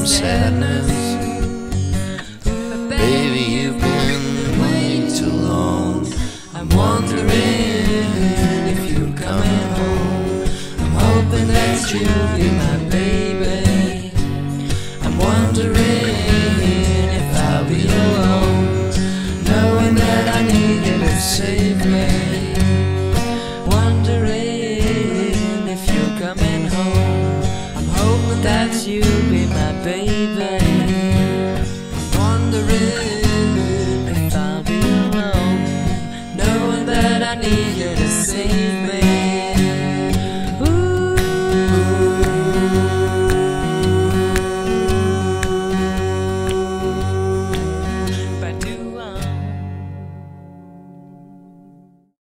sadness. Baby, you've been waiting too long. I'm wondering if you're coming home. I'm hoping that you'll be my baby. I'm wondering